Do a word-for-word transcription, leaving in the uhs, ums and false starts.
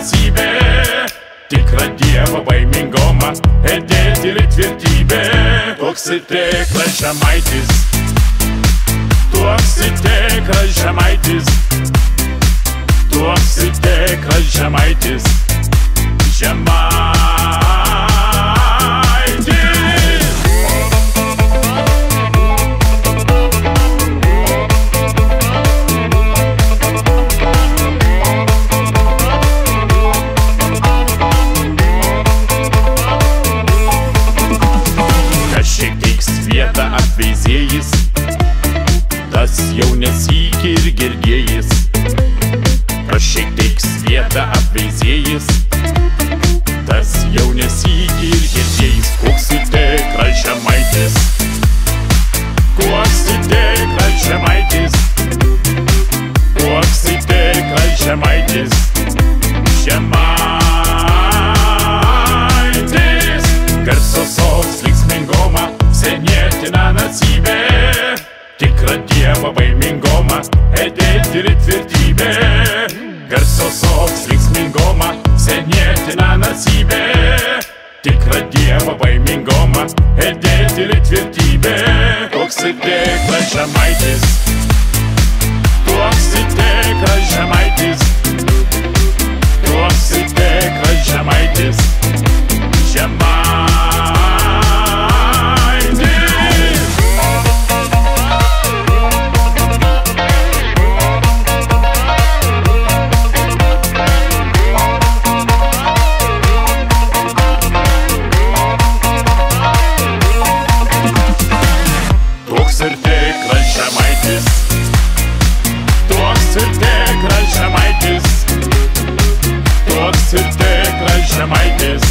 nasybe, tikra dievo baimingoma, edėti ir tvirtybė. Toks ir tikras žemaitis, toks ir tikras žemaitis, toks ir tikras žemaitis, žemaitis. Apveizėjis, tas jau nesykį ir girdėjis. Prašyk teiks vietą apveizėjis, tas jau nesykį ir girdėjis. Koks į tikras žemaitis, koks į tikras žemaitis, koks į tikras žemaitis, žemaitis. Garsosos linksmingoma, senėtina nasybe, tikra dievo baimingoma, edėti ir tvirtybė. Garsosos linksmingoma, senėtina nasybe, tikra dievo baimingoma, edėti ir tvirtybė. Toks ir tikras žemaitis, toks ir tikras žemaitis, toks ir tikras žemaitis, žemaitis. Toks ir tikras žemaitis, toks ir tikras žemaitis, toks ir tikras žemaitis,